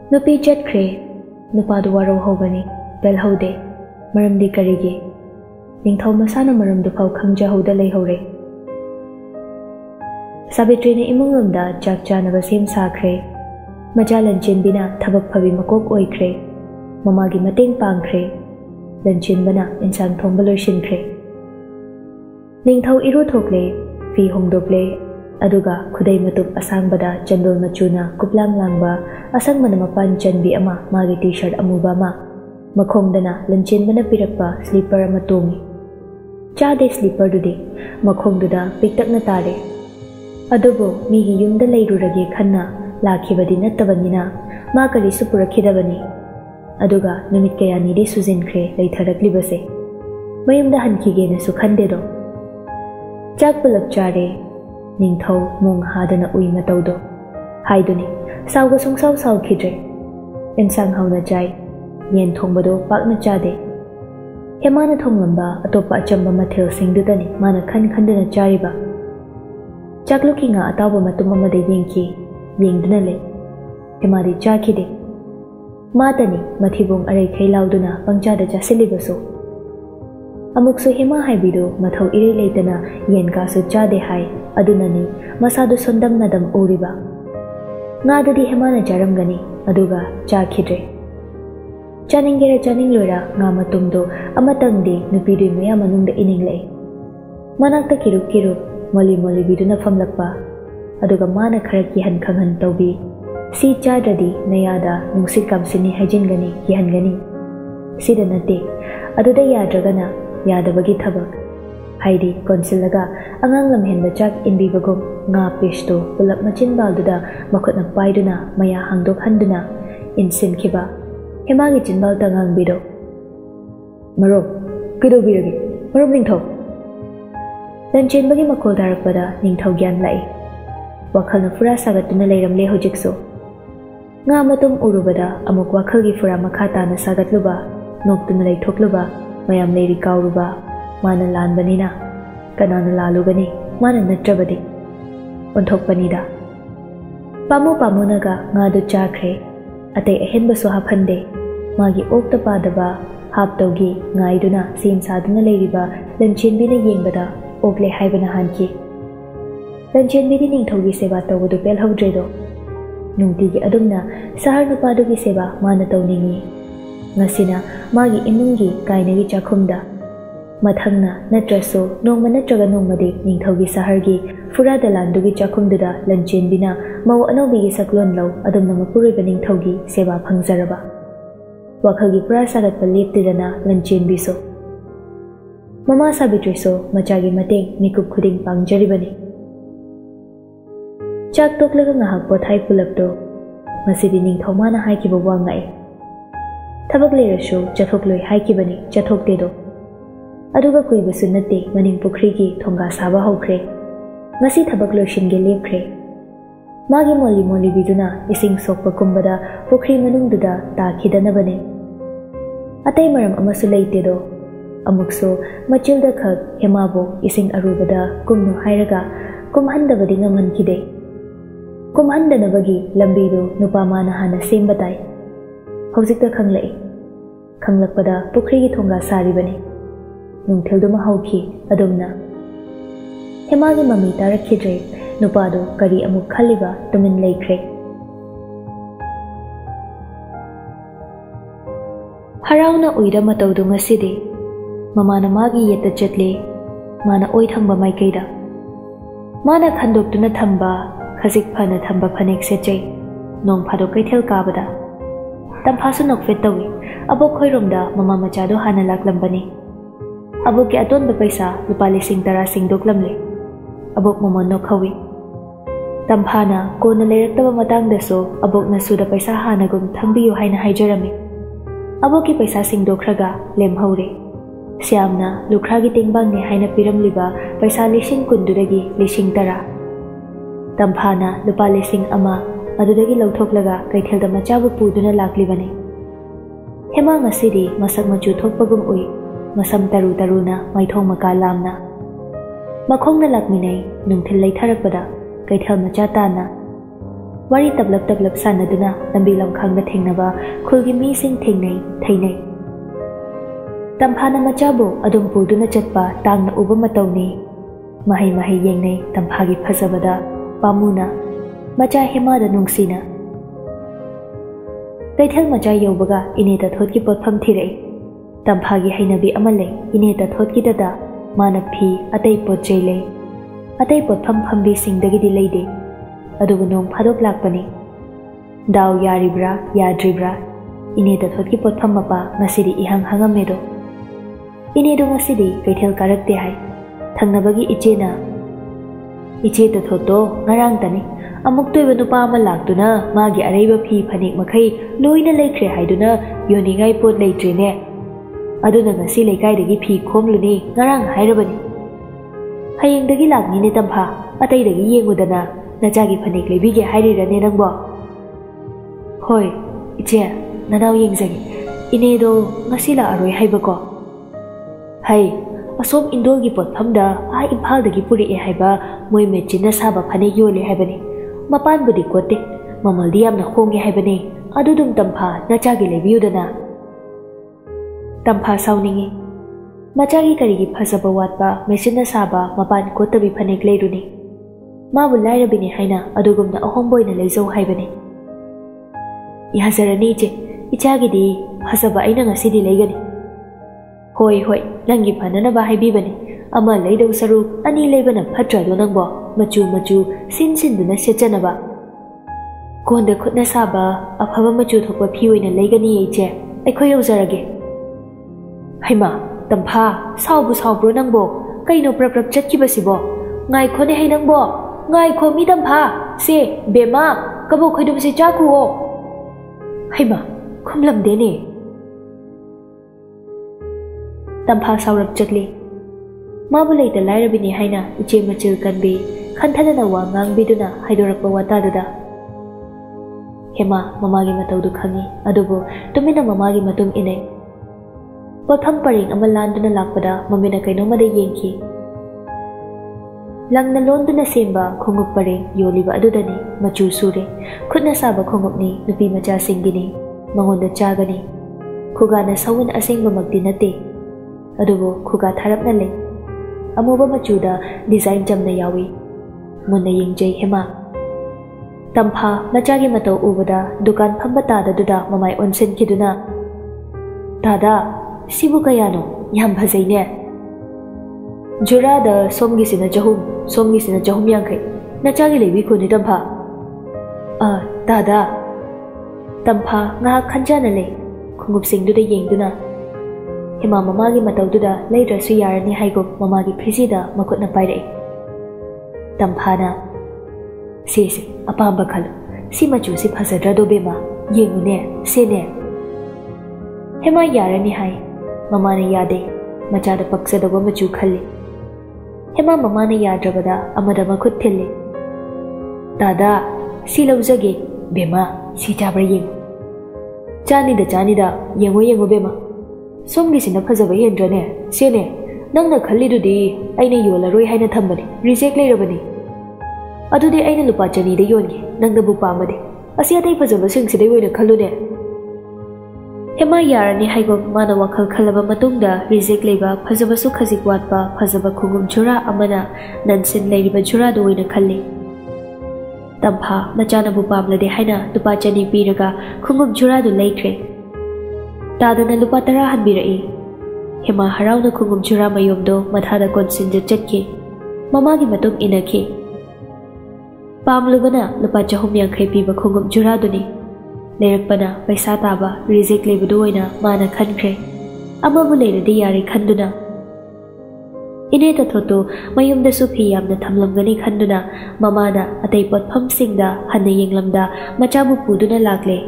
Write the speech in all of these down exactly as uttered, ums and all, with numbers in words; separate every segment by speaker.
Speaker 1: नुपी चटख्रे नुपादु वारो हौबनी बेल हौदे मरमदी करिगे निंगथौ मसाना मरमदु फाउ खंगजहौदा लेहौरे साबित्री ने इमुंग रोमदा चाक चानबा सेम साख्रे मजा लंचेनबिना थबक फबी मकोक ओइख्रे ममागी मतेंग पांख्रे लंचेनबना इंसान थोंबा लोइसिनख्रे निंगथौ इरु थोकले फी होंगदोकले अदुगा खुदै मतुप असांगबदा चंदोल मचुना कुपलांग लांगबा असंगमना मपान चंबी अमा मागी टी शर्ट अमुबा मा मखोंगदना लंचेनबना पिरकपा स्लीपर अमा तोंगी चादे स्लीपर दुदे मखोंगदुदा पिक्तकना तारे अदुबो मीगी युमदा लेरुरगे खन्ना लाखिबदी नत्तबनिना मा करिसु पुरखिदबनी अदुगा नुमित कयानिदि सुजिनख्रे लेथरकलिबसे मयुमदा हनखिगेनसु खंदेदो चाक पुलप चारे निंगथौ मुंग हादना उई मतौदो हाइदुनि साउगा सुंगसाउ साउखिद्रे इंसांग हौना चाय येन थोंबदो पाकना चादे हेमाना थोंगलंबा अतोपा अचंबा मथेल सिंगदुदनि माना खन खंदना चारिबा चाकलुकिंगा अताबा मतुम अमदे येंखि येंगदुना ले हेमादि चाखिदे मातनी मथिबोंग अरै खैलाउदुना पंचादा चासिलिबसो अमुकसु हेमा हाइबिदो मथौ इरे लेतना येन कासु चादे हाय अदुननी मसादु सोंदम नदम ओरिबा नाददी हेमाना चारमगनी अदुगा चाखिद्रे चानिंगेरा चानिंगलोरा nga matungdo amatangde nupidui maya manungda ininglei manakta kirup kirup moli moli biduna famlakpa aduga mana khara kihan khanghan tawbi si chadradi nayada nungsit kamsini hajingani kihangani sida nate aduda yadragana yadabagi thabak haidi konsilaga angang lamhenba chak inbibagum nga peshto pulap machin balduda makhutna paiduna maya hangdok handuna insin khiba हेमागी चिंबाल तंगांग बिदो मरो किदो बिरगे मरो निंगथौ लंचेनबगी मखोल दारकपदा निंगथौ ज्ञान लाई वखलना फुरा सागतुना लेरमले होजिकसो nga matum urubada amuk wakhalgi fura makha tana sagatluba noktuna leithokluba mayam leri kauruba mana lanbanina kanana lalugani mana natrabadi onthokpanida pamu pamunaga nga du chakre अतै अहेनबसु हाफंदे मागी ओक्ता पादबा हापतौगी ngaiduna सेम सादुना लेरिबा लंचेनबिना येंगबदा ओकले हाइबना हानकी लंचेनबिदि निंगथौगी सेवा तौबदु पेलहौद्रेदो नुंगतिगी अदुमना सहर नुपादुगी सेवा माना तौनिंगी ngasina मागी इमुंगी काइनगी चाखुमदा मथंगना नत्रसो नोंगमा नत्रगा नोंगमदि निंगथौगी सहरगी फुरा दलांदुगी चाखुमदुदा लंचेनबिना मौ अनौबिगी सकलोन लो अदुमना मपुरैबा निंगथौगी सेवा फंगजरबा वखलगी पुरा सागतपा लेप्तिदना लंचेनबिसो ममा साबित्रिसो मचागी मतेंग मिकुप खुदिंग पांगजरिबनी चाक तोकलगा ngahak पोथाई पुलपदो मसिदि निंगथौ माना हाइकिबा वांगाए थबक लेरसो चथोकलोय हाइकिबनी चथोकतेदो अदुगा कुइबसु नते मनिंग पुखरीगी थोंगा साबा हौख्रे ngasi थबक लोइसिनगे लेपख्रे मागी मोली मोली बिदुना इसिंग सोकपा कुंबदा पुखरी मनुंगदुदा ताखिदनबने अतै मरम अमसु लेतेदो अमुकसो मचिलदा खक हेमाबो इसिंग अरुबदा कुमनु हाइरगा कुमहंदबदि ngमनखिदे कुमहंदनबगी लंबीदो नुपामाना हाना सेमबताई हौजिकता खंगलई खंगलकपदा पुखरीगी थोंगा सारिबने नुंगथेलदुमा हौखि अदुमना हेमागी ममी तारखिद्रे नुपादो करी अमुक खलिबा Tumin लेख्रे हराउना उइरा मतौदो ngasidi mamana magi yeta chatle mana oi thangba maikeida mana khandoktuna thamba khajik phana thamba phanek sechei nong phado kaithel kabada tamphasu nokfet tawi abok khoiromda mama machado hana laklambani abok ki aton ba paisa lupa lising tara singdoklamle abok momon no khawi tamphana kona leiraktaba matangdaso abokna suda paisa hanagum thangbiyu haina haijarami aboki paisa singdokraga lemhaure siamna lukragi tingbangni haina piramliba paisa lising kundudagi lising tara tamphana lupa lising ama adudagi lauthoklaga kaithelda machabu puduna laklibani hema ngasidi masak machu thokpagum ui masam taru taruna maithong maka lamna makhongna lakminai nungthil leitharakpada kaithel macha tana Wari tablap tablap sanaduna lambi lamkhangda thengnaba khulgi mising thengnai thainai. Tamphana machabu adum puduna chatpa tangna uba matawni. Mahai mahai yengnai tamphagi phajabada pamuna macha hemada nungsina. Kaithal macha yaubaga ineta thotki potpham thirai. Tamphagi hainabi ama lei ineta thotki dada mana phi atai potchei lei. Atai potpham phambi singdagidi leide. Adubu nong phadok lakpani. Daw yaribra yadribra ineta thotki potpham mapa ngasidi ihang hangamedo. Inedo ngasidi kaithal karakte hai. Thangnabagi ichena iche ta thoto ngarang tani amuk toiba nupa ama laktuna magi araiba phi phanik makhai loina leikre haiduna yoningai pot leitrene aduna ngasi leikaidagi phi khomluni ngarang hairabani hayengdagi lakni ne tampha ataidagi yengudana najagi phanik lebige hairirane nangbo hoi iche nanaw yengjagi inedo ngasi la aroi haibako hai asom indolgi pothamda a impaldagi puri e haiba moi mechina saba phane yole haibani mapan budi kote mamaldi yamna khonge haibani adudum tampha nachagi lebiudana tampha sauningi machagi karigi phasaba watpa mechina saba mapan kotabi phane leiruni mabu lairabini haina adugumna ahomboina leizau haibani ihazarani che ichagi di phasaba aina ngasidi leigani hoi hoi nangi phanana ba haibibani ama leidau saru ani leibana phatra do nangbo machu machu sin sin duna sechana ba konda khutna saba aphaba machu thokpa phi oina leigani eiche aikhoi yaujarage haima tampha saubu saubro nangbo kaino prap prap chatki basibo ngai khone hai nangbo ngai kho mi tampha se bema kabo khoidum se chaku o haima khumlam dene tampha saurap chatli mabu leita lairabini haina iche machil kanbi khanthadana wa ngangbiduna haidorakpa watadada hema mamagi mataudu khangi adubu tumina mamagi matum inai potham paring ama landuna lakpada mamina kainoma de yengki langna londuna semba khongup paring yoliba adudani machu sure khutna saba khongupni nupi macha singini mangonda chagani khugana sawun asengba magdi nate adubu khuga tharapna le amuba machuda design jamna yawi munna yengjai hema tampha machagi matau ubada dukan phamba tada duda mamai onsen kiduna dada sibu kayano yam bhajai ne jura da somgi sina jahum somgi sina jahum yangkai nachagi lebi khoni tampha a dada tampha nga khanjana le khungup singduda yengduna hema mamagi mataududa leidrasu yarani haigo mamagi phrisida makutna pairai tamphana sese apamba khal si machu si phajadra do bema yengune sene hema yarani hai mamane yade machada paksada go machu khalle hema mamane yadrabada amada makut thille dada si laujage bema si jabra yeng chani da chani da yengo yengo bema somgi sina phajaba yendrane sene nangna khallidudi aina yolaroi haina thambani reject leirabani adudi aina lupa chani de yongi nangna bu pamade asi atai phajaba sing sidai oina khallune hema yarani haigo mana wakhal khalaba matungda reject leiba phajaba su khajik watpa phajaba khungum jura amana nansin leiriba jura do oina khalle tampha machana bu pamlade haina lupa chani piraga khungum jura do leikre tadana lupa tara hanbirai hema harauna khungum jura mayomdo mathada konsinja chatki mamagi matum inaki pamlubana lupa chahum yankhai piba khungum jura duni leirakpana paisa taba reject leibudu oina mana khankre amabu leiradi yari khanduna ine ta thoto mayumda su phi yamna thamlamgani khanduna mamana atai potpham singda hanna yenglamda machabu puduna lakle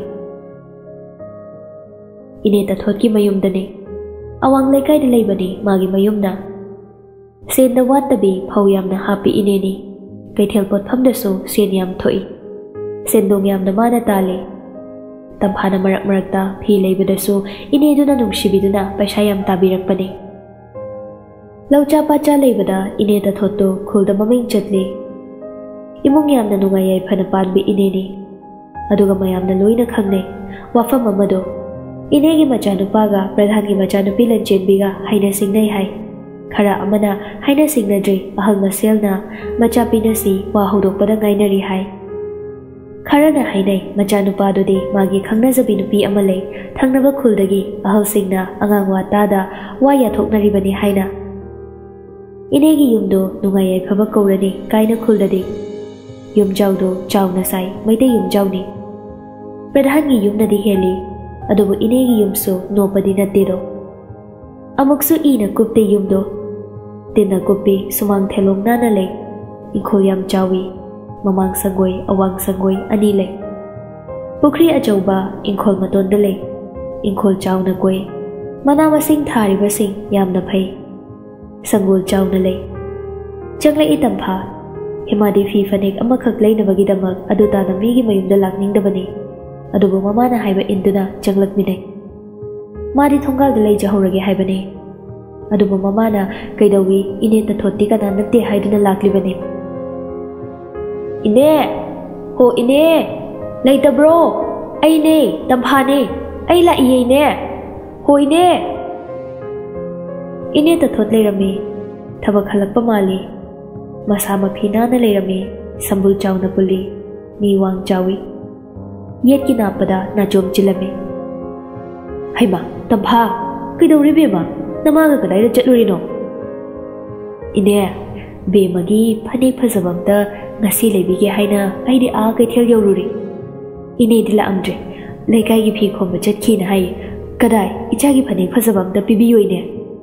Speaker 1: ine ta thotki mayumdani awang laikai de leibani magi mayumna senda wattabi phau yamna happy ineni kaithel potpham da so sen yam thoi sendong yamna mana tale tamphana marak marakta phi leibada so ine duna nungshibiduna paisa yam tabirakpani laucha pacha leibada ine ta thotto khulda maming chatle imung yamna nungai yai phana panbi ineni ꯑꯗꯨꯒ ꯃꯌꯥꯝꯅ ꯂꯣꯏꯅ ꯈꯪꯅꯩ ꯋꯥꯐꯝ ꯑꯃꯗꯣ ꯏꯅꯦꯒꯤ ꯃꯆꯥꯅꯨꯄꯥꯒ ꯄ꯭ꯔꯙꯥꯟꯒꯤ ꯃꯆꯥꯅꯨꯄꯤ ꯂꯟꯆꯦꯟꯕꯤꯒ ꯍꯩꯅ ꯁꯤꯡꯅꯩ ꯍꯥꯏ ꯈꯔ ꯑꯃꯅ ꯍꯩꯅ ꯁꯤꯡꯅꯗ꯭ꯔꯤ ꯑꯍꯜ ꯃꯁꯦꯜꯅ ꯃꯆꯥ ꯄꯤꯅꯁꯤ ꯋꯥ ꯍꯧꯗꯣꯛꯄꯗ ꯉꯥꯏꯅꯔꯤ ꯍꯥꯏ ꯈꯔꯅ ꯍꯥꯏꯅꯩ ꯃꯆꯥꯅꯨꯄꯥꯗꯨꯗꯤ ꯃꯥꯒꯤ ꯈꯪꯅꯖꯕꯤ ꯅꯨꯄꯤ ꯑꯃ ꯂꯩ ꯊꯪꯅꯕ ꯈꯨꯜꯗꯒꯤ ꯑꯍꯜꯁꯤꯡꯅ ꯑꯉꯥꯡ ꯋꯥꯇꯥꯗ ꯋꯥ ꯌꯥꯊꯣꯛꯅꯔꯤꯕꯅꯤ ꯍꯥꯏꯅ ꯏꯅꯦꯒꯤ ꯌꯨꯝꯗꯣ ꯅꯨꯡꯉꯥꯏ ꯌꯥꯏꯐꯕ ꯀꯧꯔꯅꯤ ꯀꯥꯏꯅ ꯈꯨꯜꯗꯗꯤ ꯌꯨꯝꯖꯥꯎꯗꯣ ꯆꯥꯎꯅ ꯁꯥꯏ ꯃꯩꯇꯩ ꯌꯨꯝꯖꯥꯎꯅꯤ ꯄ꯭ꯔꯙꯥꯟꯒꯤ ꯌꯨꯝꯅꯗꯤ ꯍꯦꯜꯂꯤ ꯑꯗꯨꯕꯨ ꯏꯅꯦꯒꯤ ꯌꯨꯝꯁꯨ ꯅꯣꯞꯄꯗꯤ ꯅꯠꯇꯦꯗꯣ ꯑꯃꯨꯛꯁꯨ ꯏꯅ ꯀꯨꯞꯇꯦ ꯌꯨꯝꯗꯣ ꯇꯤꯟꯅ ꯀꯨꯞꯄꯤ ꯁꯨꯃꯥꯡ ꯊꯦꯂꯣꯡ ꯅꯥꯟꯅ ꯂꯩ ꯏꯪꯈꯣꯜ ꯌꯥꯝ ꯆꯥꯎꯏ ꯃꯃꯥꯡ ꯁꯪꯒꯣꯏ ꯑꯋꯥꯡ ꯁꯪꯒꯣꯏ ꯑꯅꯤ ꯂꯩ ꯄꯨꯈ꯭ꯔꯤ ꯑꯆꯧꯕ ꯏꯪꯈꯣꯜ ꯃꯇꯣꯟꯗ ꯂꯩ ꯏꯪꯈꯣꯜ ꯆꯥꯎꯅ ꯀꯣꯏ ꯃꯅꯥ ꯃꯁꯤꯡ ꯊꯥꯔꯤꯕꯁꯤꯡ ꯌꯥꯝꯅ ꯐꯩ ꯁꯪꯒꯣꯜ ꯆꯥꯎꯅ ꯂꯩ ꯆꯪꯂꯛꯏ ꯇꯝꯐꯥ ꯍꯦꯃꯥꯗꯤ ꯐꯤ ꯐꯅꯦꯛ ꯑꯃꯈꯛ ꯂꯩꯅꯕꯒꯤꯗꯃꯛ ꯑꯗꯨ ꯇꯥꯅ ꯃꯤꯒꯤ ꯃꯌꯨꯝꯗ ꯂꯥꯛꯅꯤꯡꯗꯕꯅꯤ ꯑꯗꯨꯕꯨ ꯃꯃꯥꯅ ꯍꯥꯏꯕ ꯏꯟꯗꯨꯅ ꯆꯪꯂꯛꯃꯤꯟꯅꯩ ꯃꯥꯗꯤ ꯊꯣꯡꯒꯥꯜꯗ ꯂꯩꯖꯍꯧꯔꯒꯦ ꯍꯥꯏꯕꯅꯤ ꯑꯗꯨꯕꯨ ꯃꯃꯥꯅ ꯀꯩꯗꯧꯏ ꯏꯅꯦ ꯇꯊꯣꯠꯇꯤ ꯀꯅꯥ ꯅꯠꯇꯦ ꯍꯥꯏꯗꯨꯅ ꯂꯥꯛꯂꯤꯕꯅꯤ ꯏꯅꯦ ꯍꯣ ꯏꯅꯦ ꯂꯩꯇꯕ꯭ꯔꯣ ꯑꯩꯅꯦ ꯇꯝꯐꯥꯅꯦ ꯑꯩ ꯂꯥꯛꯏꯌꯦ ꯏꯅꯦ ꯍꯣ ꯏꯅꯦ ꯏꯅꯦ ꯇꯊꯣꯠ ꯂꯩꯔꯝꯃꯤ ꯊꯕꯛ ꯍꯜꯂꯛꯄ ꯃꯥꯜꯂꯤ ꯃꯁꯥ ꯃꯐꯤ ꯅꯥꯟꯅ ꯂꯩꯔꯝꯃꯤ ꯁꯝꯕꯨꯜ ꯆꯥꯎꯅ ꯄꯨꯜꯂꯤ ꯃꯤ ꯋꯥꯡ ꯆꯥꯎꯏ ꯌꯦꯠꯀꯤ ꯅꯥꯞꯄꯗ ꯅꯥꯆꯣꯝ ꯆꯤꯜꯂꯝꯃꯤ ꯍꯩꯃꯥ ꯇꯝꯐꯥ ꯀꯩꯗꯧꯔꯤ ꯕꯦꯝꯃ ꯅꯃꯥꯒ ꯀꯗꯥꯏꯗ ꯆꯠꯂꯨꯔꯤꯅꯣ ꯏꯅꯦ ꯕꯦꯝꯃꯒꯤ ꯐꯅꯦꯛ ꯐꯖꯕ ꯑꯝꯇ ꯉꯁꯤ ꯂꯩꯕꯤꯒꯦ ꯍꯥꯏꯅ ꯑꯩꯗꯤ ꯑꯥ ꯀꯩꯊꯦꯜ ꯌꯧꯔꯨꯔꯤ ꯏꯅꯦꯗꯤ ꯂꯥꯛꯑꯝꯗ꯭ꯔꯦ ꯂꯩꯀꯥꯏꯒꯤ ꯐꯤ ꯈꯣꯝꯕ ꯆꯠꯈꯤꯅ ꯍꯥꯏꯌꯦ ꯀꯗꯥꯏ ꯏꯆꯥꯒꯤ ꯐꯅꯦꯛ ꯐꯖꯕ ꯑꯝꯇ ꯄꯤꯕꯤꯌꯨ ꯏꯅꯦ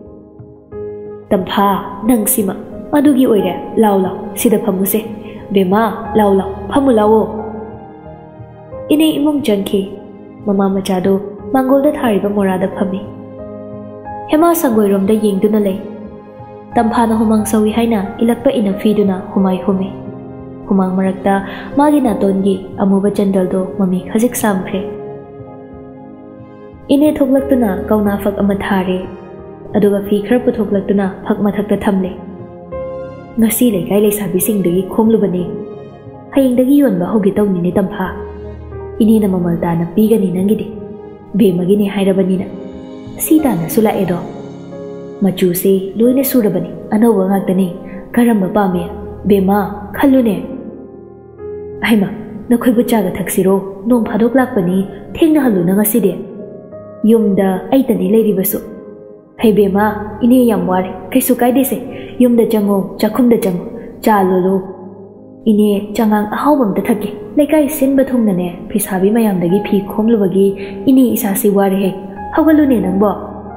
Speaker 1: ꯇꯝꯐꯥ ꯅꯪ ꯁꯤꯃ ꯑꯗꯨꯒꯤ ꯑꯣꯏꯔꯦ ꯂꯥꯎ ꯂꯥꯎ ꯁꯤꯗ ꯐꯝꯃꯨꯁꯦ ꯕꯦꯝꯃ ꯂꯥꯎ ꯂꯥꯎ ꯐꯝꯃꯨ ꯂꯥꯎꯑꯣ ꯏꯅꯦ ꯏꯃꯨꯡ ꯆꯪꯈꯤ ꯃꯃꯥ ꯃꯆꯥꯗꯣ ꯃꯥꯡꯒꯣꯜꯗ ꯊꯥꯔꯤꯕ ꯃꯣꯔꯥꯗ ꯐꯝꯃꯤ ꯍꯦꯃꯥ ꯁꯪꯒꯣꯏꯔꯣꯝꯗ ꯌꯦꯡꯗꯨꯅ ꯂꯩ ꯇꯝꯐꯥꯅ ꯍꯨꯃꯥꯡ ꯁꯧꯏ ꯍꯥꯏꯅ ꯏꯜꯂꯛꯄ ꯏꯅꯐꯤꯗꯨꯅ ꯍꯨꯃꯥꯏ ꯍꯨꯝꯃꯤ ꯍꯨꯃꯥꯡ ꯃꯔꯛꯇ ꯃꯥꯒꯤ ꯅꯥꯇꯣꯟꯒꯤ ꯑꯃꯨꯕ ꯆꯟꯗꯜꯗꯣ ꯃꯃꯤ ꯈꯖꯤꯛ ꯁꯥꯝꯈ꯭ꯔꯦ ꯏꯅꯦ ꯊꯣꯛꯂꯛꯇꯨꯅ ꯀꯧꯅꯥ ꯐꯛ ꯑꯃ ꯊꯥꯔꯦ ꯑꯗꯨꯒ ꯐꯤ ꯈꯔ ꯄꯨꯊꯣꯛꯂꯛꯇꯨꯅ ꯐꯛ ꯃꯊꯛꯇ ꯊꯝꯂꯦ ꯉꯁꯤ ꯂꯩꯀꯥꯏ ꯂꯩꯁꯥꯕꯤꯁꯤꯡꯗꯒꯤ ꯈꯣꯝꯂꯨꯕꯅꯤ ꯍꯌꯦꯡꯗꯒꯤ ꯌꯣꯟꯕ ꯍꯧꯒꯦ ꯇꯧꯅꯤꯅꯦ ꯇꯝꯐꯥ ꯏꯅꯦꯅ ꯃꯃꯜ ꯇꯥꯅ ꯄꯤꯒꯅꯤ ꯅꯪꯒꯤꯗꯤ ꯕꯦꯝꯃꯒꯤꯅꯤ ꯍꯥꯏꯔꯕꯅꯤꯅ ꯁꯤ ꯇꯥꯅꯁꯨ ꯂꯥꯛꯑꯦꯗꯣ ꯃꯆꯨꯁꯤ ꯂꯣꯏꯅ ꯁꯨꯔꯕꯅꯤ ꯑꯅꯧꯕ ꯉꯥꯛꯇꯅꯤ ꯀꯔꯝꯕ ꯄꯥꯝꯃꯦ ꯕꯦꯝꯃ ꯈꯜꯂꯨꯅꯦ ꯍꯩꯃꯥ ꯅꯈꯣꯏꯕꯨ ꯆꯥꯒ ꯊꯛꯁꯤꯔꯣ ꯅꯣꯡ ꯐꯥꯗꯣꯛ ꯂꯥꯛꯄꯅꯤ ꯊꯦꯡꯅ ꯍꯜꯂꯨꯅ ꯉꯁꯤꯗꯤ ꯌꯨꯝꯗ ꯑꯩꯇꯅꯤ ꯂꯩꯔꯤꯕꯁꯨ ꯍꯩ ꯕꯦꯝꯃ ꯏꯅꯦ ꯌꯥꯝ ꯋꯥꯔꯦ ꯀꯩꯁꯨ ꯀꯥꯏꯗꯦꯁꯦ ꯌꯨꯝꯗ ꯆꯪꯉꯣ ꯆꯥꯛꯈꯨꯝꯗ ꯆꯪꯉꯣ ꯆꯥ ꯂꯣꯜꯂꯣ ꯏꯅꯦ ꯆꯉꯥꯡ ꯑꯍꯥꯎꯕ ꯑꯝꯇ ꯊꯛꯀꯦ ꯂꯩꯀꯥꯏ ꯁꯤꯟꯕ ꯊꯨꯡꯅꯅꯦ ꯐꯤꯁꯥꯕꯤ ꯃꯌꯥꯝꯗꯒꯤ ꯐꯤ ꯈꯣꯝꯂꯨꯕꯒꯤ ꯏꯅꯦ ꯏꯁꯥꯁꯤ ꯋꯥꯔꯦꯍꯦ ꯍꯧꯒꯠꯂꯨꯅꯦ ꯅꯪꯕꯣ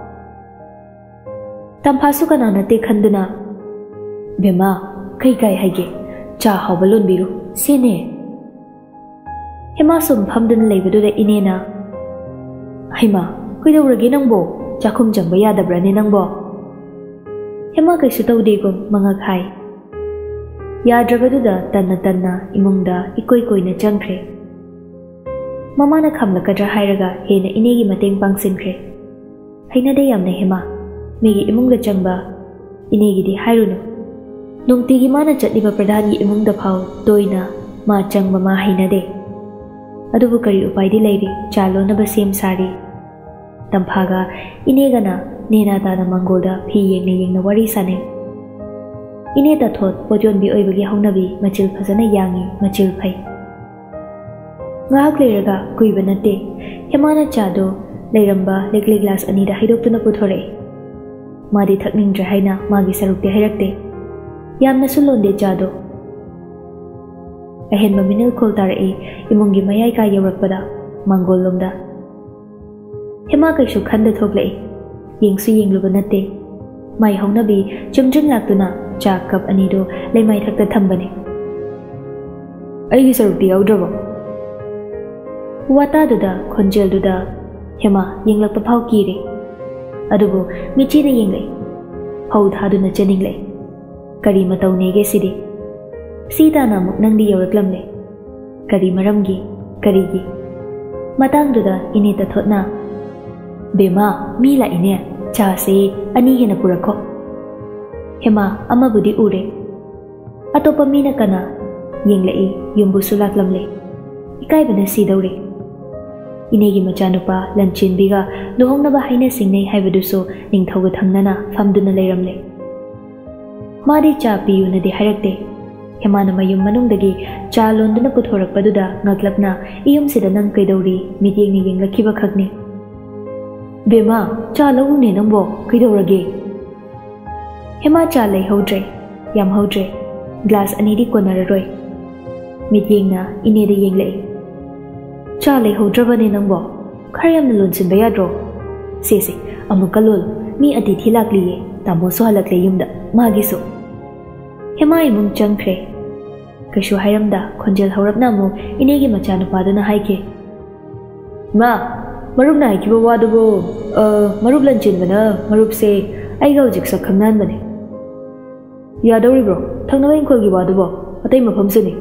Speaker 1: ꯇꯝꯐꯥꯁꯨ ꯀꯅꯥ ꯅꯠꯇꯦ ꯈꯟꯗꯨꯅ ꯕꯦꯝꯃ ꯀꯩ ꯀꯥꯏ ꯍꯥꯏꯒꯦ ꯆꯥ ꯍꯥꯎꯕ ꯂꯣꯟꯕꯤꯔꯨ ꯁꯤꯅꯦ ꯍꯦꯃꯥ ꯁꯨꯝ ꯐꯝꯗꯨꯅ ꯂꯩꯕꯗꯨꯗ ꯏꯅꯦꯅ ꯍꯩꯃꯥ ꯀꯩꯗꯧꯔꯒꯦ ꯅꯪꯕꯣ ꯆꯥꯛꯈꯨꯝ ꯆꯪꯕ ꯌꯥꯗꯕ꯭ꯔꯅꯦ ꯅꯪꯕꯣ ꯍꯦꯃꯥ ꯀꯩꯁꯨ ꯇꯧꯗꯦꯒꯨꯝ ꯃꯉꯛ ꯍꯥꯏ ꯌꯥꯗ꯭ꯔꯕꯗꯨꯗ ꯇꯟꯅ ꯇꯟꯅ ꯏꯃꯨꯡꯗ ꯏꯀꯣꯏ ꯀꯣꯏꯅ ꯆꯪꯈ꯭ꯔꯦ ꯃꯃꯥꯅ ꯈꯝꯂꯛꯀꯗ꯭ꯔꯥ ꯍꯥꯏꯔꯒ ꯍꯦꯟꯅ ꯏꯅꯦꯒꯤ ꯃꯇꯦꯡ ꯄꯥꯡꯁꯤꯟꯈ꯭ꯔꯦ ꯍꯩꯅꯗꯦ ꯌꯥꯝꯅ ꯍꯦꯃꯥ ꯃꯤꯒꯤ ꯏꯃꯨꯡꯗ ꯆꯪꯕ ꯏꯅꯦꯒꯤꯗꯤ ꯍꯥꯏꯔꯨꯅꯨ ꯅꯨꯡꯇꯤꯒꯤ ꯃꯥꯅ ꯆꯠꯂꯤꯕ ꯄ꯭ꯔꯙꯥꯟꯒꯤ ꯏꯃꯨꯡꯗ ꯐꯥꯎ ꯇꯣꯏꯅ ꯃꯥ ꯆꯪꯕ ꯃꯥ ꯍꯩꯅꯗꯦ ꯑꯗꯨꯕꯨ ꯀꯔꯤ ꯎꯄꯥꯏꯗꯤ ꯂꯩꯔꯤ ꯆꯥ ꯂꯣꯟꯅꯕ ꯁꯦꯝ ꯁꯥꯔꯤ ꯇꯝꯐꯥꯒ ꯏꯅꯦꯒꯅ ꯅꯦꯅꯥ ꯇꯥꯅ ꯃꯥꯡꯒꯣꯜꯗ ꯐꯤ ꯌꯦꯡꯅ ꯌꯦꯡꯅ ꯋꯥꯔꯤ ꯁꯥꯅꯩ ꯏꯅꯦ ꯇꯊꯣꯠ ꯄꯣꯠꯌꯣꯟꯕꯤ ꯑꯣꯏꯕꯒꯤ ꯍꯧꯅꯕꯤ ꯃꯆꯤꯜ ꯐꯖꯅ ꯌꯥꯡꯉꯤ ꯃꯆꯤꯜ ꯐꯩ ꯉꯥꯏꯍꯥꯛ ꯂꯩꯔꯒ ꯀꯨꯏꯕ ꯅꯠꯇꯦ ꯍꯦꯃꯥꯅ ꯆꯥꯗꯣ ꯂꯩꯔꯝꯕ ꯂꯤꯛꯂꯤ ꯒ꯭ꯂꯥꯁ ꯑꯅꯤꯗ ꯍꯩꯗꯣꯛꯇꯨꯅ ꯄꯨꯊꯣꯔꯛꯏ ꯃꯥꯗꯤ ꯊꯛꯅꯤꯡꯗ꯭ꯔꯦ ꯍꯥꯏꯅ ꯃꯥꯒꯤ ꯁꯔꯨꯛꯇꯤ ꯍꯩꯔꯛꯇꯦ ꯌꯥꯝꯅꯁꯨ ꯂꯣꯟꯗꯦ ꯆꯥꯗꯣ ꯑꯍꯦꯟꯕ ꯃꯤꯅꯜꯈꯣꯜ ꯇꯥꯔꯛꯏ ꯏꯃꯨꯡꯒꯤ ꯃꯌꯥꯏ ꯀꯥ ꯌꯧꯔꯛꯄꯗ ꯃꯥꯡꯒꯣꯜꯂꯣꯝꯗ ꯍꯦꯃꯥ ꯀꯩꯁꯨ ꯈꯟꯗ ꯊꯣꯛꯂꯛꯏ ꯌꯦꯡꯁꯨ ꯌꯦꯡꯂꯨꯕ ꯅꯠꯇꯦ ꯃꯥꯏ ꯍꯧꯅꯕꯤ ꯆꯨꯝꯗ꯭ꯔꯤꯡ ꯂꯥꯛꯇꯨꯅ ꯆꯥ ꯀꯞ ꯑꯅꯤꯗꯨ ꯂꯩꯃꯥꯏ ꯊꯛꯇ ꯊꯝꯕꯅꯤ ꯑꯩꯒꯤ ꯁꯔꯨꯛꯇꯤ ꯌꯥꯎꯗ꯭ꯔꯕꯣ ꯋꯥꯇꯥꯗꯨꯗ ꯈꯣꯟꯖꯦꯜꯗꯨꯗ ꯍꯦꯃꯥ ꯌꯦꯡꯂꯛꯄ ꯐꯥꯎ ꯀꯤꯔꯦ ꯑꯗꯨꯕꯨ ꯃꯤꯆꯤꯅ ꯌꯦꯡꯂꯛꯏ ꯐꯧ ꯊꯥꯗꯨꯅ ꯆꯦꯟꯅꯤꯡꯂꯛꯏ ꯀꯔꯤ ꯃꯇꯧꯅꯦꯒꯦ ꯁꯤꯗꯤ ꯁꯤ ꯇꯥꯅ ꯑꯃꯨꯛ ꯅꯪꯗꯤ ꯌꯧꯔꯛꯂꯝꯂꯦ ꯀꯔꯤ ꯃꯔꯝꯒꯤ ꯀꯔꯤꯒꯤ ꯃꯇꯥꯡꯗꯨꯗ ꯏꯅꯦ ꯇꯊꯣꯠꯅ ꯕꯦꯝꯃ ꯃꯤ ꯂꯥꯛꯏꯅꯦ ꯆꯥꯁꯤ ꯑꯅꯤ ꯍꯦꯟꯅ ꯄꯨꯔꯛꯈꯣ ꯍꯦꯃꯥ ꯑꯃꯕꯨꯗꯤ ꯎꯔꯦ ꯑꯇꯣꯞꯄ ꯃꯤꯅ ꯀꯅꯥ ꯌꯦꯡꯂꯛꯏ ꯌꯨꯝꯕꯨꯁꯨ ꯂꯥꯛꯂꯝꯂꯦ इकाइबना सिदौरे इनेगी मचानुपा लंचिनबिगा लुहोंगनबा हाइना सिंगनै हाइबदुसो निंथौगा थंगनना फमदुना लेरमले मादी चा पियुनदि हाइरक्ते हेमाना मयुम मनुंगदगी चा लोंदुना पुथोरकपदुदा ngaklapna iyumsida nang kaidori mityengni yenglakhiba khakni bema cha lawune nangbo kaidorage hema cha lei hodre yam hodre glass anidi konararoi mityengna ineda yenglei cha lei hodrabane nangbo kharyamna lonsinba yadro sese amukalol mi atithi lakliye tamo so halakle yumda magiso hema imung changkhre kashu hayramda khonjel hawrapna mu inegi machanupaduna haike ma marup na hakiba wadubo a marup lanchinbana marup se aiga hojik sak khangnan bane yadori bro thangna ingkol gi wadubo atai mafam suni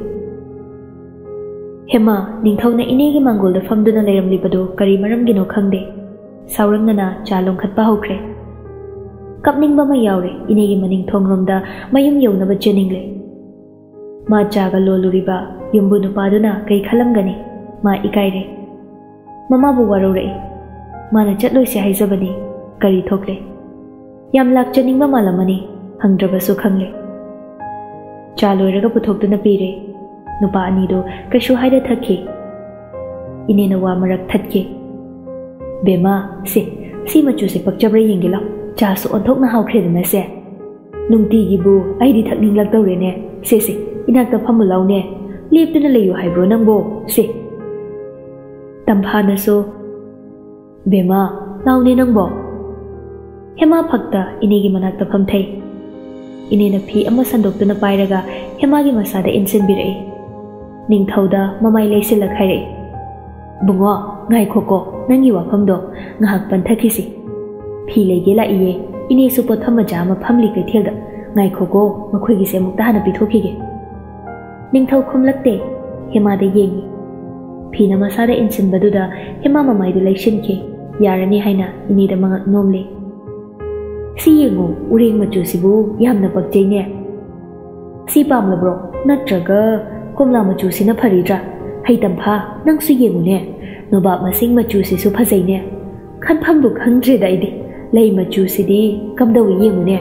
Speaker 1: hema ningthawna inegi mangolda famduna leiramlibadu kari maramgino khangde saurangna chalong khatpa hokre kapningba ma yawre inegi maning thongromda mayum yownaba cheningle ma chaga loluriba yumbu nupaduna kai khalamgani ma ikaire mama bu warore mana chatloi se haizabani kari thokle yam lak cheningba malamani hangdrabasu khangle chaloiraga puthokduna pire nupa ani do kashu haida thakki inena wa marak thatke bema se si machu se pakchabra yengila cha su onthok na hawkhre dana se nungti gi bu ai di thakning lak tawre ne se se inak ta phamu law ne lip tuna leyo haibro nangbo se tamphana so bema law ne nangbo hema phakta inegi manak ta pham thai inena phi ama sandok tuna pairaga hema gi masada insin birai ningthauda mamai leisil la khaire bungo ngai khoko nangi wa phamdo ngahak panthakisi phi lege la iye ine su pothama jama phamli kai thelda ngai khoko makhoi gi se mukta hana pithokhige ningthau khumlakte hema de yengi phi na masada insin baduda hema mamai du leishin ke yarani haina ini da mangak nomle si yengu ureng machu sibu yamna pakjei ne si pamla bro natraga komla machu sina pharidra heitam pha nang su yengu ne noba masing machu si su phajai ne khanpham bu khangdre dai di lei machu si di kamdawi yengu ne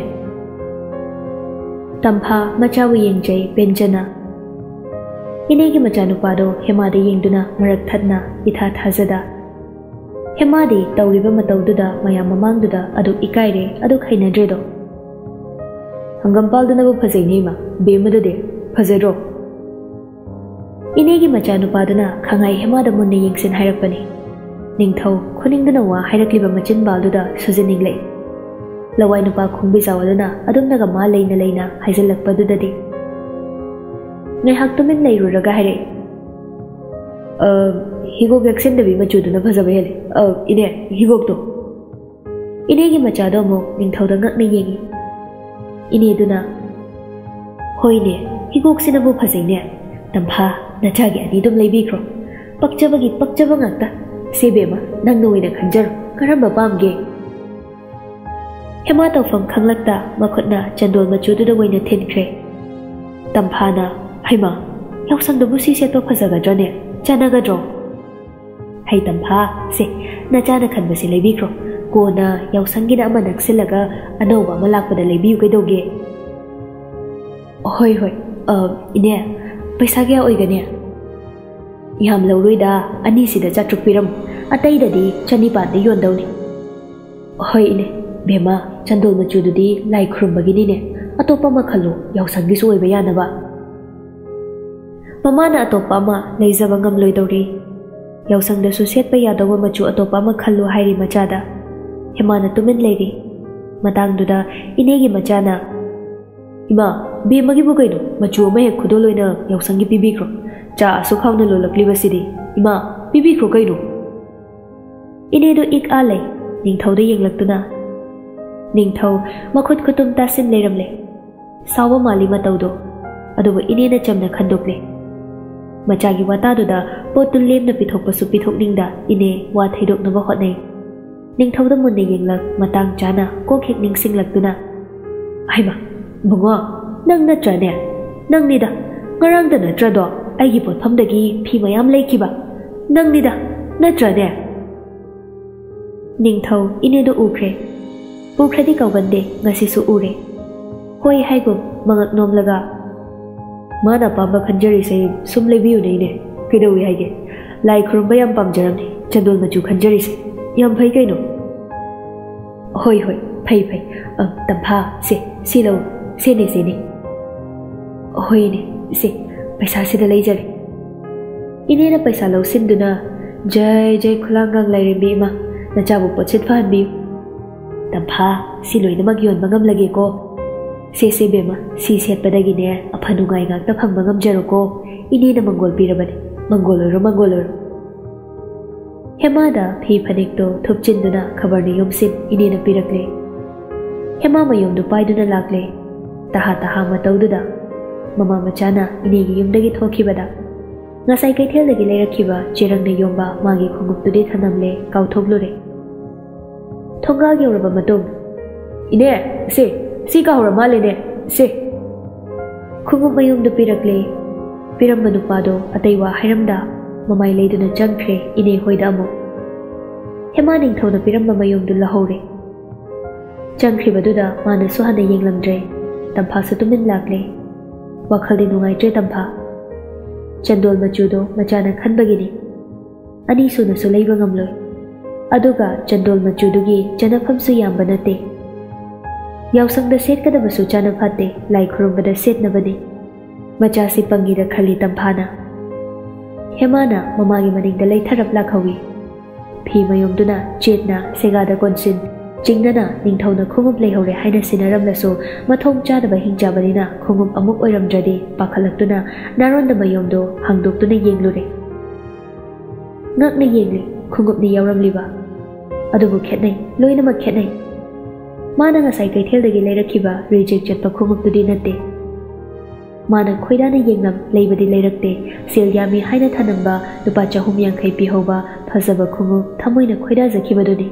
Speaker 1: tampha machawi yengjai benjana inegi machanupa do hema de yengduna marak thatna itha thajada hema de tawriba matawduda mayam mamangduda adu ikaire adu khainadre do hangampal duna bu phajai ne ma bemada de phajaro inegi machanupa duna khangai hema da munne yengsin hairakpani ningthau khoningduna wa hairakliba machin balduda sujiningle lawai nupa khungbi zawaluna adumnaga ma leina leina haijalakpaduda de ngai hak tumin leiruraga haire a higok vaccine da bi machuduna phajaba hele a ine higok to inegi machado mo ningthau da ngak ne yengi ine duna hoine higok sina bu phajai ne tampha nachagi ani dum leibikro pakchabagi pakchaba ngakta sebema nang noina khanjar karamba pamge hema tawfam khanglakta makhutna chandol machudu da waina thinkhre tamphana haima yausang dabu si seto phajaga drane chanaga dro hai tampha se na chana khanba si leibikro kona yausang gina ama naksilaga anoba malakpada leibiu kaidoge hoi hoi a ine paisa kya oigane yam lawroida ani sida chatruk piram atai dadi chanipa de yondawni hoi ine bema chandol machududi lai khrumbagini ne atopa ma khallo yausangi so oiba yanaba mamana atopa ma leijaba ngam loidori yausang da su setpa yadawa machu atopa ma khallo hairi machada hemana tumin leiri matang duda inegi machana ima bema gi bugaino machu ma he khudoloina yausangi pibikro cha su khawna lolakliba sidi ima pibikro kaino ine do ik alai ningthau de yenglaktuna ningthau makhut khutum tasin leiramle sawa mali matawdo aduba ine na chamna khandokle machagi wata duda potul lemna pithokpa su pithokningda ine wa thaidokna ba hotnai ningthau da munne yenglak matang chana ko khek ningsinglaktuna aima bungo nang na trane nang ni da ngarang da na trado ꯑꯩꯒꯤ ꯄꯣꯠꯐꯝꯗꯒꯤ ꯐꯤ ꯃꯌꯥꯝ ꯂꯩꯈꯤꯕ ꯅꯪꯅꯤꯗ ꯅꯠꯇ꯭ꯔꯅꯦ? ꯅꯤꯡꯊꯧ ꯏꯅꯦꯗꯨ ꯎꯈ꯭ꯔꯦ, ꯎꯈ꯭ꯔꯗꯤ ꯀꯧꯒꯟꯗꯦ, ꯉꯁꯤꯁꯨ ꯎꯔꯦ꯫ ꯍꯣꯏ ꯍꯥꯏꯒꯨꯝ ꯃꯉꯛ ꯅꯣꯝꯂꯒ, ꯃꯥꯅ ꯑꯄꯥꯝꯕ ꯈꯟꯖꯔꯤꯁꯦ ꯁꯨꯝ ꯂꯩꯕꯤꯌꯨꯅꯦ ꯏꯅꯦ, ꯀꯩꯗꯧꯏ ꯍꯥꯏꯒꯦ? ꯂꯥꯏ ꯈꯨꯔꯨꯝꯕ ꯌꯥꯝ ꯄꯥꯝꯖꯔꯝꯅꯤ, ꯆꯟꯗꯣꯜ ꯃꯆꯨ ꯈꯟꯖꯔꯤꯁꯦ ꯌꯥꯝ ꯐꯩ ꯀꯩꯅꯣ꯫ ꯍꯣꯏ ꯍꯣꯏ ꯐꯩ ꯐꯩ, ꯑꯪ ꯇꯝꯐꯥ, ꯁꯦ ꯁꯤ ꯂꯧ, ꯁꯦꯅꯦ ꯁꯦꯅꯦ꯫ ꯍꯣꯏꯅꯦ, ꯁꯦ ꯄꯩꯁꯥꯁꯤꯗ ꯂꯩꯖꯔꯦ꯫ ꯏꯅꯦꯅ ꯄꯩꯁꯥ ꯂꯧꯁꯤꯟꯗꯨꯅ, ꯖय ꯖय ꯈꯨꯂꯥꯡꯒꯥꯡ ꯂꯥꯏꯔꯦꯝꯕꯤ ꯏꯃꯥ, ꯅꯆꯥꯕꯨ ꯄꯣꯠꯁꯤꯠ ꯐꯍꯟꯕꯤꯌꯨ꯫ ꯇꯝꯐꯥ, ꯁꯤ ꯂꯣꯏꯅꯃꯛ ꯌꯣꯟꯕ ꯉꯝꯂꯒꯦꯀꯣ? ꯁꯦ ꯁꯦ ꯕꯦꯝꯃ, ꯁꯤ ꯁꯦꯠꯄꯗꯒꯤꯅꯦ ꯑꯐ ꯅꯨꯡꯉꯥꯏ ꯉꯥꯛꯇ ꯐꯪꯕ ꯉꯝꯖꯔꯣꯀꯣ, ꯏꯅꯦꯅ ꯃꯪꯒꯣꯜ ꯄꯤꯔꯕꯅꯤ, ꯃꯪꯒꯣꯜ ꯑꯣꯏꯔꯣ ꯃꯪꯒꯣꯜ ꯑꯣꯏꯔꯣ꯫ ꯍꯦꯃꯥꯗ ꯐꯤ ꯐꯅꯦꯛꯇꯣ ꯊꯨꯞꯆꯤꯟꯗꯨꯅ ꯈꯕꯔꯅ ꯌꯣꯝꯁꯤꯟ ꯏꯅꯦꯅ ꯄꯤꯔꯛꯂꯦ꯫ ꯍꯦꯃꯥ ꯃꯌꯨꯝꯗꯨ ꯄꯥꯏꯗꯨꯅ ꯂꯥꯛꯂꯦ꯫ ꯇꯍꯥ ꯇꯍꯥ ꯃꯇꯧꯗꯨꯗ ꯃꯃꯥ ꯃꯆꯥꯅ ꯏꯅꯦꯒꯤ ꯌꯨꯝꯗꯒꯤ ꯊꯣꯛꯈꯤꯕꯗ ꯉꯁꯥꯏ ꯀꯩꯊꯦꯜꯗꯒꯤ ꯂꯩꯔꯛꯈꯤꯕ ꯆꯦꯔꯪꯅ ꯌꯣꯝꯕ ꯃꯥꯒꯤ ꯈꯣꯡꯎꯞꯇꯨꯗꯤ ꯊꯅꯝꯂꯦ, ꯀꯥꯎꯊꯣꯛꯂꯨꯔꯦ꯫ ꯊꯣꯡꯒꯥꯜ ꯌꯧꯔꯕ ꯃꯇꯨꯡ, ꯏꯅꯦ ꯁꯦ, ꯁꯤ ꯀꯥꯎꯔ ꯃꯥꯜꯂꯦꯅꯦ, ꯁꯦ꯫ ꯈꯣꯡꯎꯞ ꯃꯌꯨꯝꯗꯨ ꯄꯤꯔꯛꯂꯦ꯫ ꯄꯤꯔꯝꯕ ꯅꯨꯄꯥꯗꯣ ꯑꯇꯩ ꯋꯥ ꯍꯥꯏꯔꯝꯗ ꯃꯃꯥꯏ ꯂꯩꯗꯨꯅ ꯆꯪꯈ꯭ꯔꯦ ꯏꯅꯦ ꯍꯣꯏꯗ ꯑꯃꯨꯛ꯫ ꯍꯦꯃꯥ ꯅꯤꯡꯊꯧꯅ ꯄꯤꯔꯝꯕ ꯃꯌꯨꯝꯗꯨ ꯂꯧꯍꯧꯔꯦ꯫ ꯆꯪꯈ꯭ꯔꯤꯕꯗꯨꯗ ꯃꯥꯅꯁꯨ ꯍꯟꯅ ꯌꯦꯡꯂꯝꯗ꯭ꯔꯦ꯫ ꯇꯝꯐꯥꯁꯨ ꯇꯨꯃꯤꯟ ꯂꯥꯛꯂꯦ꯫ ꯋꯥꯈꯜꯗꯤ ꯅꯨꯡꯉꯥꯏꯇ꯭ꯔꯦ ꯇꯝꯐꯥ꯫ ꯆꯟꯗꯣꯜ ꯃꯆꯨꯗꯣ ꯃꯆꯥꯅ ꯈꯟꯕꯒꯤꯅꯤ, ꯑꯅꯤ ꯁꯨꯅꯁꯨ ꯂꯩꯕ ꯉꯝꯂꯣꯏ꯫ ꯑꯗꯨꯒ ꯆꯟꯗꯣꯜ ꯃꯆꯨꯗꯨꯒꯤ ꯆꯅꯐꯝꯁꯨ ꯌꯥꯝꯕ ꯅꯠꯇꯦ꯫ ꯌꯥꯎꯁꯪꯗ ꯁꯦꯠꯀꯗꯕꯁꯨ ꯆꯥꯅ ꯐꯥꯠꯇꯦ, ꯂꯥꯏ ꯈꯨꯔꯨꯝꯕꯗ ꯁꯦꯠꯅꯕꯅꯤ꯫ ꯃꯆꯥꯁꯤ ꯄꯪꯉꯤꯗ ꯈꯜꯂꯤ ꯇꯝꯐꯥꯅ꯫ ꯍꯦꯃꯥꯅ ꯃꯃꯥꯒꯤ ꯃꯅꯤꯡꯗ ꯂꯩꯊꯔꯞ ꯂꯥꯛꯍꯧꯏ꯫ ꯐꯤ ꯃꯌꯨꯝꯗꯨꯅ ꯆꯦꯠꯅ ꯁꯦꯒꯥꯗ ꯀꯣꯟꯁꯤꯟ ꯆꯤꯡꯅꯅ ꯅꯤꯡꯊꯧꯅ ꯈꯣꯡꯎꯞ ꯂꯩꯍꯧꯔꯦ ꯍꯥꯏꯅ ꯁꯤꯟꯅꯔꯝꯂꯁꯨ ꯃꯊꯣꯡ ꯆꯥꯗꯕ ꯍꯤꯡꯆꯥꯕꯅꯤꯅ ꯈꯣꯡꯎꯞ ꯑꯃꯨꯛ ꯑꯣꯏꯔꯝꯗ꯭ꯔꯗꯤ ꯄꯥꯈꯠꯂꯛꯇꯨꯅ ꯅꯥꯔꯣꯟꯗ ꯃꯌꯨꯝꯗꯣ ꯍꯥꯡꯗꯣꯛꯇꯨꯅ ꯌꯦꯡꯂꯨꯔꯦ꯫ ꯉꯛꯅ ꯌꯦꯡꯂꯤ, ꯈꯣꯡꯎꯞꯅꯤ ꯌꯥꯎꯔꯝꯂꯤꯕ, ꯑꯗꯨꯕꯨ ꯈꯦꯠꯅꯩ, ꯂꯣꯏꯅꯃꯛ ꯈꯦꯠꯅꯩ꯫ ꯃꯥꯅ ꯉꯁꯥꯏ ꯀꯩꯊꯦꯜꯗꯒꯤ ꯂꯩꯔꯛꯈꯤꯕ ꯔꯤꯖꯦꯛ ꯆꯠꯄ ꯈꯣꯡꯎꯞꯇꯨꯗꯤ ꯅꯠꯇꯦ꯫ ꯃꯥꯅ ꯈꯣꯏꯗꯥꯅ ꯌꯦꯡꯂꯝ ꯂꯩꯕꯗꯤ ꯂꯩꯔꯛꯇꯦ, ꯁꯦꯜ ꯌꯥꯝꯃꯤ ꯍꯥꯏꯅ ꯊꯅꯝꯕ ꯂꯨꯄꯥ ꯆꯍꯨꯝ ꯌꯥꯡꯈꯩ ꯄꯤꯍꯧꯕ ꯐꯖꯕ ꯈꯣꯡꯎꯞ ꯊꯃꯣꯏꯅ ꯈꯣꯏꯗꯥꯖꯈꯤꯕꯗꯨꯅꯤ꯫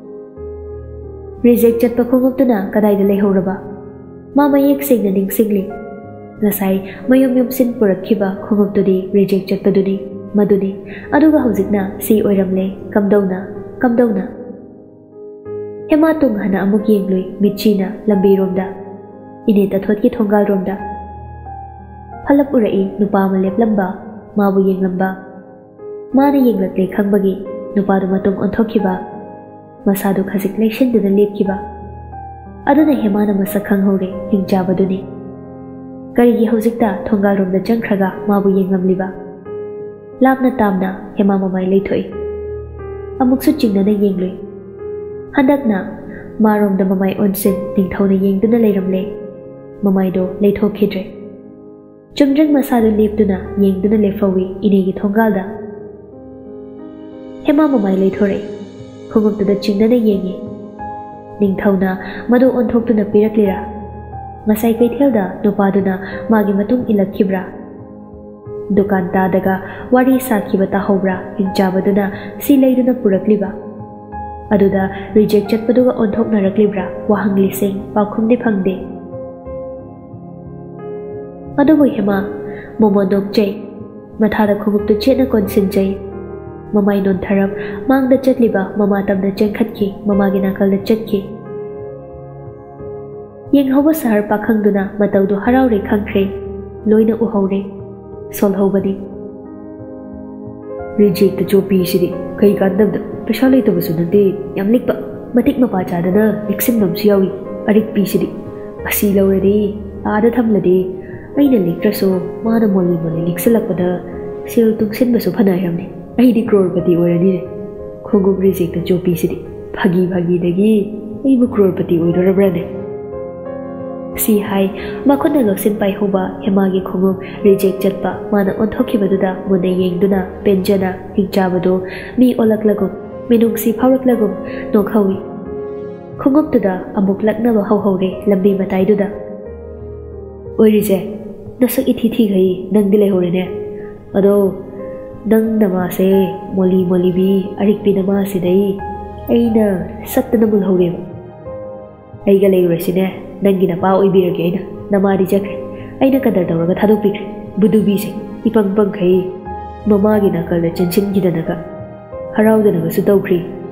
Speaker 1: ꯔꯤꯖꯦꯛ ꯆꯠꯄ ꯈꯣꯡꯎꯞꯇꯨꯅ ꯀꯗꯥꯏꯗ ꯂꯩꯍꯧꯔꯕ? ꯃꯥ ꯃꯌꯦꯛ ꯁꯦꯡꯅ ꯅꯤꯡꯁꯤꯡꯂꯤ꯫ ꯉꯁꯥꯏ ꯃꯌꯨꯝ ꯌꯨꯝꯁꯤꯟ ꯄꯨꯔꯛꯈꯤꯕ ꯈꯣꯡꯎꯞꯇꯨꯗꯤ ꯔꯤꯖꯦꯛ ꯆꯠꯄꯗꯨꯅꯤ, ꯃꯗꯨꯅꯤ꯫ ꯑꯗꯨꯒ ꯍꯧꯖꯤꯛꯅ ꯁꯤ ꯑꯣꯏꯔꯝꯂꯦ, ꯀꯝꯗꯧꯅ ꯀꯝꯗꯧꯅ? ꯍꯦꯃꯥ ꯇꯨꯡ ꯍꯟꯅ ꯑꯃꯨꯛ ꯌꯦꯡꯂꯨꯏ ꯃꯤꯠꯆꯤꯅ ꯂꯝꯕꯤꯔꯣꯝꯗ, ꯏꯅꯦ ꯇꯊꯣꯠꯀꯤ ꯊꯣꯡꯒꯥꯜꯔꯣꯝꯗ꯫ ꯐꯂꯞ ꯎꯔꯛꯏ ꯅꯨꯄꯥ ꯑꯃ ꯂꯦꯞꯂꯝꯕ, ꯃꯥꯕꯨ ꯌꯦꯡꯂꯝꯕ꯫ ꯃꯥꯅ ꯌꯦꯡꯂꯛꯂꯦ ꯈꯪꯕꯒꯤ ꯅꯨꯄꯥꯗꯨ ꯃꯇꯨꯡ ꯑꯣꯟꯊꯣꯛꯈꯤꯕ, ꯃꯁꯥꯗꯨ ꯈꯖꯤꯛ ꯂꯩꯁꯤꯟꯗꯨꯅ ꯂꯦꯞꯈꯤꯕ꯫ ꯑꯗꯨꯅ ꯍꯦꯃꯥꯅ ꯃꯁꯛ ꯈꯪꯍꯧꯔꯦ, ꯍꯤꯡꯆꯥꯕꯗꯨꯅꯤ꯫ ꯀꯔꯤꯒꯤ ꯍꯧꯖꯤꯛꯇ ꯊꯣꯡꯒꯥꯜꯔꯣꯝꯗ ꯆꯪꯈ꯭ꯔꯒ ꯃꯥꯕꯨ ꯌꯦꯡꯂꯝꯂꯤꯕ? ꯂꯥꯞꯅ ꯇꯥꯝꯅ ꯍꯦꯃꯥ ꯃꯃꯥꯏ ꯂꯩꯊꯣꯛꯏ꯫ ꯑꯃꯨꯛꯁꯨ ꯆꯤꯡꯅꯅ ꯌꯦꯡꯂꯨꯏ꯫ ꯍꯟꯗꯛꯅ ꯃꯥꯔꯣꯝꯗ ꯃꯃꯥꯏ ꯑꯣꯟꯁꯤꯟ ꯅꯤꯡꯊꯧꯅ ꯌꯦꯡꯗꯨꯅ ꯂꯩꯔꯝꯂꯦ꯫ ꯃꯃꯥꯏꯗꯣ ꯂꯩꯊꯣꯛꯈꯤꯗ꯭ꯔꯦ꯫ ꯆꯨꯝꯗ꯭ꯔꯤꯡ ꯃꯁꯥꯗꯨ ꯂꯦꯞꯇꯨꯅ ꯌꯦꯡꯗꯨꯅ ꯂꯦꯞꯍꯧꯏ ꯏꯅꯦꯒꯤ ꯊꯣꯡꯒꯥꯜꯗ꯫ ꯍꯦꯃꯥ ꯃꯃꯥꯏ ꯂꯩꯊꯣꯔꯛꯏ, ꯈꯣꯡꯎꯞꯇꯨꯗ ꯆꯤꯡꯅꯅ ꯌꯦꯡꯉꯤ꯫ ꯅꯤꯡꯊꯧꯅ ꯃꯗꯨ ꯑꯣꯟꯊꯣꯛꯇꯨꯅ ꯄꯤꯔꯛꯂꯤꯔꯥ? ꯉꯁꯥꯏ ꯀꯩꯊꯦꯜꯗ ꯅꯨꯄꯥꯗꯨꯅ ꯃꯥꯒꯤ ꯃꯇꯨꯡ ꯏꯜꯂꯛꯈꯤꯕ꯭ꯔꯥ? ꯗꯨꯀꯥꯟꯗꯥꯗꯒ ꯋꯥꯔꯤ ꯁꯥꯈꯤꯕ ꯇꯥꯍꯧꯕ꯭ꯔꯥ ꯍꯤꯡꯆꯥꯕꯗꯨꯅ ꯁꯤ ꯂꯩꯗꯨꯅ ꯄꯨꯔꯛꯂꯤꯕ? ꯑꯗꯨꯗ ꯔꯤꯖꯦꯛ ꯆꯠꯄꯗꯨꯒ ꯑꯣꯟꯊꯣꯛꯅꯔꯛꯂꯤꯕ꯭ꯔꯥ? ꯋꯥꯍꯪ ꯂꯤꯁꯤꯡ, ꯄꯥꯎꯈꯨꯝꯗꯤ ꯐꯪꯗꯦ꯫ ꯑꯗꯨꯕꯨ ꯍꯦꯃꯥ ꯃꯣꯃꯣꯟ ꯅꯣꯛꯆꯩ, ꯃꯊꯥꯗ ꯈꯣꯡꯎꯞꯇꯨ ꯆꯦꯠꯅ ꯀꯣꯟꯁꯤꯟꯖꯩ꯫ ꯃꯃꯥꯏ ꯅꯣꯟꯊꯔꯞ ꯃꯥꯡꯗ ꯆꯠꯂꯤꯕ ꯃꯃꯥ ꯇꯝꯅ ꯆꯦꯟꯈꯠꯈꯤ, ꯃꯃꯥꯒꯤ ꯅꯥꯀꯜꯗ ꯆꯠꯈꯤ꯫ ꯌꯦꯡꯍꯧꯕ ꯁꯍꯔ ꯄꯥꯈꯪꯗꯨꯅ ꯃꯇꯧꯗꯨ ꯍꯔꯥꯎꯔꯦ ꯈꯪꯈ꯭ꯔꯦ, ꯂꯣꯏꯅ ꯎꯍꯧꯔꯦ, ꯁꯣꯜꯍꯧꯕꯅꯤ꯫ ꯔꯤꯖꯦꯛꯇ ꯆꯣꯞꯄꯤꯁꯤꯗꯤ ꯀꯩ ꯀꯥꯟꯗꯕꯗ, ꯄꯩꯁꯥ ꯂꯩꯇꯕꯁꯨ ꯅꯠꯇꯦ, ꯌꯥꯝ ꯂꯤꯛꯄ, ꯃꯇꯤꯛ ꯃꯄꯥ ꯆꯥꯗꯅ ꯂꯤꯛꯁꯤꯟꯕꯝꯁꯨ ꯌꯥꯎꯏ, ꯑꯔꯤꯛꯄꯤꯁꯤꯗꯤ꯫ ꯑꯁꯤ ꯂꯧꯔꯗꯤ ꯑꯥꯗ ꯊꯝꯂꯗꯤ ꯑꯩꯅ ꯂꯤꯛꯇ꯭ꯔꯁꯨ ꯃꯥꯅ ꯃꯣꯜꯂꯤ ꯃꯣꯜꯂꯤ ꯂꯤꯛꯁꯤꯜꯂꯛꯄꯗ ꯁꯦꯜ ꯇꯨꯡꯁꯤꯟꯕꯁꯨ ꯐꯅ ꯍꯩꯔꯝꯅꯤ, ꯑꯩꯗꯤ ꯀ꯭ꯔꯣꯔꯄꯇꯤ ꯑꯣꯏꯔꯅꯤꯅꯦ꯫ ꯈꯣꯡꯎꯞ ꯔꯤꯖꯦꯛꯇ ꯆꯣꯞꯄꯤꯁꯤꯗꯤ ꯐꯥꯒꯤ ꯐꯥꯒꯤꯗꯒꯤ ꯑꯩꯕꯨ ꯀ꯭ꯔꯣꯔꯄꯇꯤ ꯑꯣꯏꯗꯣꯔꯕ꯭ꯔꯅꯦ? ꯁꯤ ꯍꯥꯏ ꯃꯈꯨꯠꯅ ꯂꯧꯁꯤꯟ ꯄꯥꯏꯍꯧꯕ ꯍꯦꯃꯥꯒꯤ ꯈꯣꯡꯎꯞ ꯔꯤꯖꯦꯛ ꯆꯠꯄ ꯃꯥꯅ ꯑꯣꯟꯊꯣꯛꯈꯤꯕꯗꯨꯗ ꯃꯨꯟꯅ ꯌꯦꯡꯗꯨꯅ ꯄꯦꯟꯖꯅ ꯍꯤꯡꯆꯥꯕꯗꯨ ꯃꯤ ꯑꯣꯜꯂꯛꯂꯒꯨꯝ, ꯃꯤꯅꯨꯡꯁꯤ ꯐꯥꯎꯔꯛꯂꯒꯨꯝ ꯅꯣꯛꯍꯧꯏ꯫ ꯈꯣꯡꯎꯞꯇꯨꯗ ꯑꯃꯨꯛ ꯂꯛꯅꯕ ꯍꯧꯍꯧꯔꯦ ꯂꯝꯕꯤ ꯃꯇꯥꯏꯗꯨꯗ꯫ ꯑꯣꯏꯔꯤꯁꯦ, ꯅꯁꯛ ꯏꯊꯤ ꯊꯤꯈꯩ ꯅꯪꯗꯤ ꯂꯩꯍꯧꯔꯦꯅꯦ, ꯑꯗꯣ ꯅꯪ ꯅꯃꯥꯁꯦ ꯃꯣꯜꯂꯤ ꯃꯣꯜꯂꯤꯕꯤ ꯑꯔꯤꯛꯄꯤ ꯅꯃꯥꯁꯤꯗꯩ ꯑꯩꯅ ꯁꯠꯇꯅ ꯃꯨꯜꯍꯧꯔꯦꯕ꯫ ꯑꯩꯒ ꯂꯩꯔꯨꯔꯁꯤꯅꯦ, ꯅꯪꯒꯤ ꯅꯄꯥ ꯑꯣꯏꯕꯤꯔꯒꯦ ꯑꯩꯅ, ꯅꯃꯥꯗꯤ ꯆꯠꯈ꯭ꯔꯦ, ꯑꯩꯅ ꯀꯗꯔ ꯇꯧꯔꯒ ꯊꯥꯗꯣꯛꯄꯤꯈ꯭ꯔꯦ, ꯕꯨꯗꯨꯕꯤꯁꯦ, ꯏꯄꯪ ꯄꯪꯈꯩ ꯃꯃꯥꯒꯤ ꯅꯥꯀꯜꯗ ꯆꯦꯟꯁꯤꯟꯈꯤꯗꯅꯒ ꯍꯔꯥꯎꯗꯅꯒꯁꯨ ꯇꯧꯈ꯭ꯔꯤ꯫